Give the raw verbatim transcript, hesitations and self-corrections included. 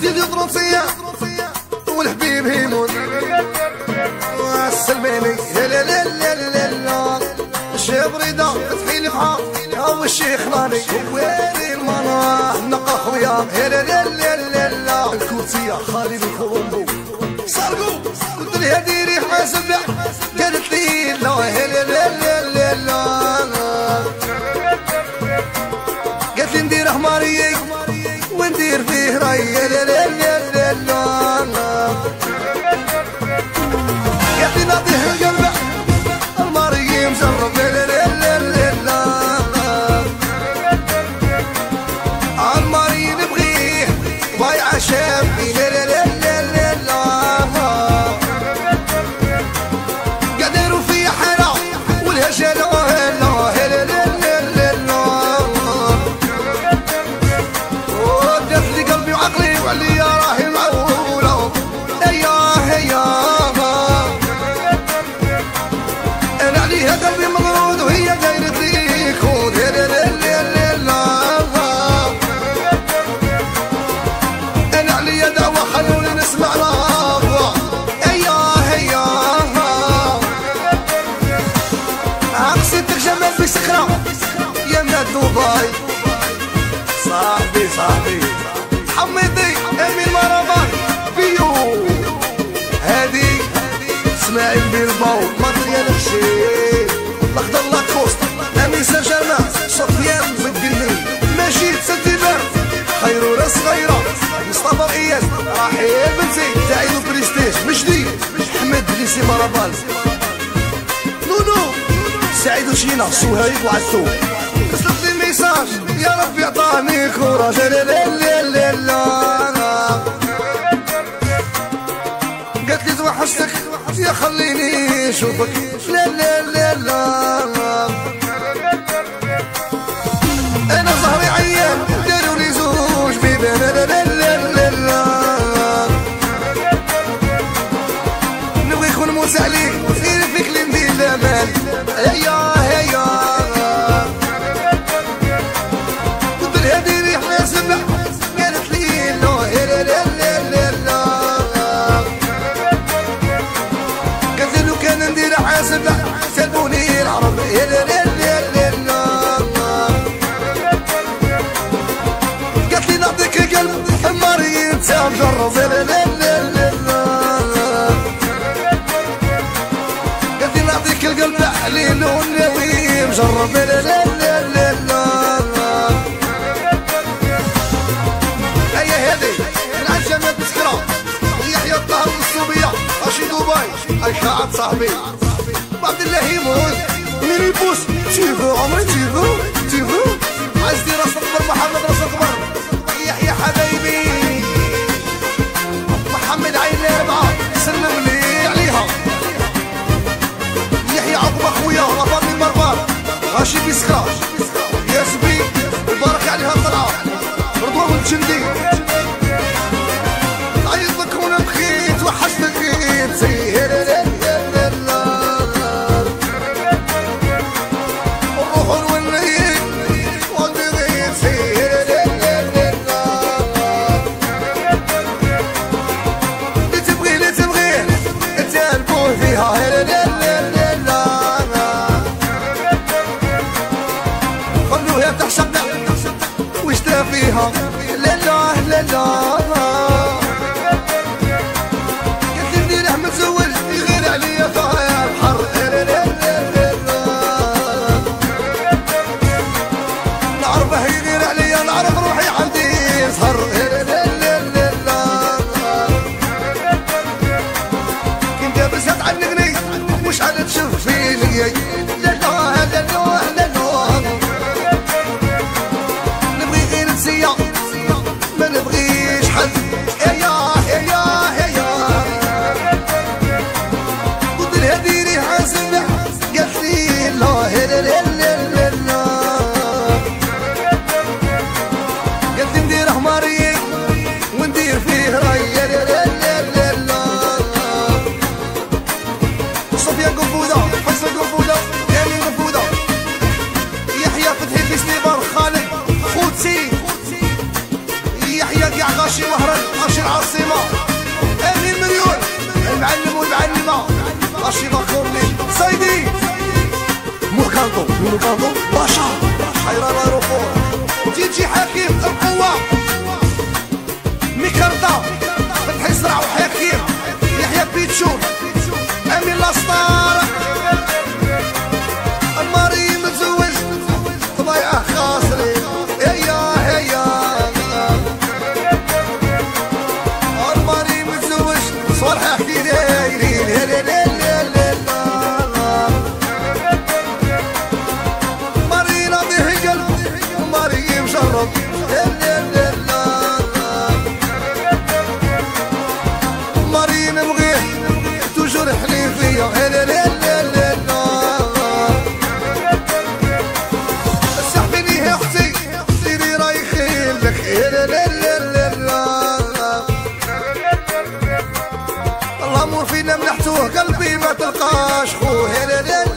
ديال فرنسية والحبيب هيمون والسلماني لا لا لا لا لا لا الشاب رضا فتحي البحر هو الشيخ راني ويلي المناح نقا خويا لا لا لا لا لا الكوتية خالد الكولومبو صارقو قلت لها ديري حاسب قالت لي لا لا لا لا لا قالت لي ندير حمارية وندير فيه راي لا لا لا لا قالت لي نعطيه القلب الماري مجرب لا لا لا لا لا الماري نبغيه ضايع شافي لا لا لا لا لا قادروا في حلا والهجا لا لا لا لا لا لا ودات لي قلبي وعقلي وعليا راهي معولة هيا هيا انا عليها قلبي مغرود وهي دايرة لي خود لا لا لا لا لا انا عليا دعوة خلوني نسمع لها هيا هيا عكستك جمال في سكرة يا مات دبي صاحبي صاحبي حميدي امين مرابان بيو هادي اسماعيل بيرباو مطريال خشيل الاخضر لاكوست امين سان جيرمان سفيان بالدلي مجيد سنتيبر خيرو راس غيره مصطفى اياس رحيل بن زيد تعيدو بريستيج مجدي احمد ليسي مرابان نونو سعيد وشينا سهيب وعسو وصلت لي ميساج يا ربي عطاني كوراج لا لا لا لا لا قالت لي توحشتك يا خليني اشوفك لا لا لا لا انا ظهري عيان داروا لي زوج بيبان لا لا لا لا لا نبغي يكون موسى عليك غير فيك اللي ندير الامان هيا هيا قلت لها ديري حاسب قالت لي لا لا لا لا لا قالت لي لو كان ندير حاسب سلبوني العرب لا لا لا لا لا قالت لي نعطيك القلب حماري انت مجرب لا لا لا لا قالت لي نعطيك القلب تحليل والنبي مجرب لا لا لا لا لا هيا هذي العجمة بسكرة يحيى الطهر والصوبية رشيد دبي الكعب صاحبي عبد الله يموت ميني بوس تيفو عمري تيفو تيفو عزتي راس اكبر محمد راس اكبر يحيى حبايبي محمد عين لابعة سلم لي عليها يحيى عقبة خويا رفضني مربار غاشي بيسكا يا سبي وبارك عليها الطلعة رضوان الجندي عيطك وانا بخيت وحشتك غيت سير لا لا لا الروح والنيل ودي غيت سير لا لا لا اللي تبغي اللي تبغي انت البوه فيها لا لا لا لا خلوها تحشقنا واشترى فيها لا لا لا لا قلت لي نديره متزوج يغير عليا فيا الحر لا لا لا لا نعرفه يغير عليا نعرف روحي عندي يسهر لا لا لا لا كنت بسات عنقني مش على تشوف فيني لا لا لا لا لا نبغي غير نسيا ما نبغيش كاع غاشي مهرج غاشي العاصمة امين مليون المعلم والمعلمة غاشي باكورني صايدي موركانطو موركانطو باشا حيران ايروبور تيجي حكيم القوة ميكرطة فتحي سرع وحكيم يحيى بيتشون امين لاستار مريم متزوج ضايعه خاسرين هيا هيا مريم متزوج صالح احكي دايرين هلا لا لا لا لا مريم عطيه قلب مريم شرب لا لا لا مريم بغيه توجور حليفيه هلا لا لا لا الامور فينا منحتوه قلبي ما تلقاش خوه